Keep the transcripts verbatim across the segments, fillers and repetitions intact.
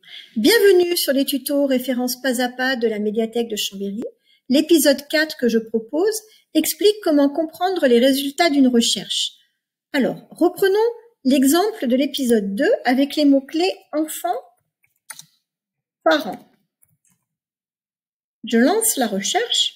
Bienvenue sur les tutos références pas à pas de la médiathèque de Chambéry. L'épisode quatre que je propose explique comment comprendre les résultats d'une recherche. Alors, reprenons l'exemple de l'épisode deux avec les mots-clés enfant, parents. Je lance la recherche.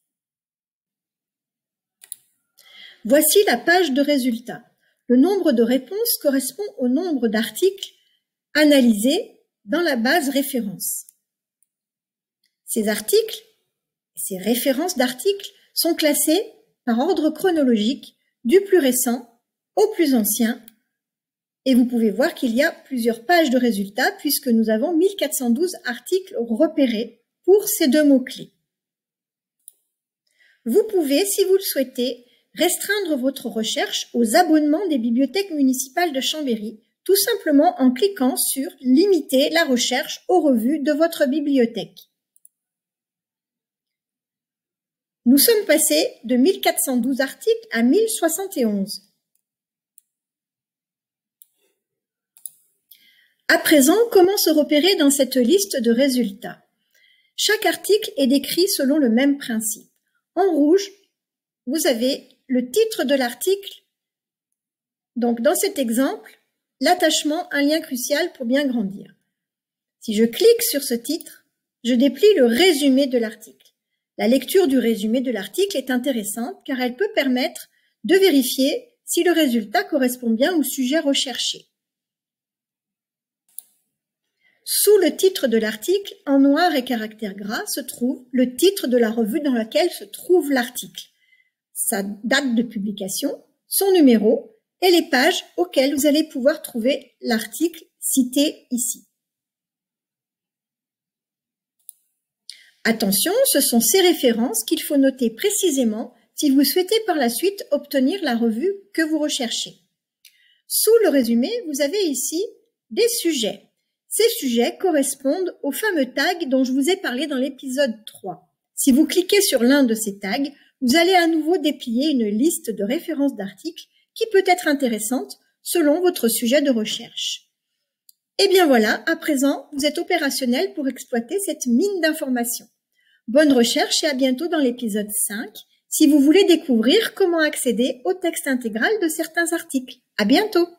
Voici la page de résultats. Le nombre de réponses correspond au nombre d'articles analysés dans la base référence. Ces articles, ces références d'articles sont classés par ordre chronologique du plus récent au plus ancien. Et vous pouvez voir qu'il y a plusieurs pages de résultats puisque nous avons mille quatre cent douze articles repérés pour ces deux mots-clés. Vous pouvez, si vous le souhaitez, restreindre votre recherche aux abonnements des bibliothèques municipales de Chambéry, tout simplement en cliquant sur « Limiter la recherche aux revues de votre bibliothèque ». Nous sommes passés de mille quatre cent douze articles à mille soixante et onze. À présent, comment se repérer dans cette liste de résultats? Chaque article est décrit selon le même principe. En rouge, vous avez le titre de l'article. Donc, dans cet exemple, l'attachement, un lien crucial pour bien grandir. Si je clique sur ce titre, je déplie le résumé de l'article. La lecture du résumé de l'article est intéressante car elle peut permettre de vérifier si le résultat correspond bien au sujet recherché. Sous le titre de l'article, en noir et caractère gras, se trouve le titre de la revue dans laquelle se trouve l'article, sa date de publication, son numéro et les pages auxquelles vous allez pouvoir trouver l'article cité ici. Attention, ce sont ces références qu'il faut noter précisément si vous souhaitez par la suite obtenir la revue que vous recherchez. Sous le résumé, vous avez ici des sujets. Ces sujets correspondent aux fameux tags dont je vous ai parlé dans l'épisode trois. Si vous cliquez sur l'un de ces tags, vous allez à nouveau déplier une liste de références d'articles qui peut être intéressante selon votre sujet de recherche. Et bien voilà, à présent, vous êtes opérationnel pour exploiter cette mine d'informations. Bonne recherche et à bientôt dans l'épisode cinq, si vous voulez découvrir comment accéder au texte intégral de certains articles. À bientôt!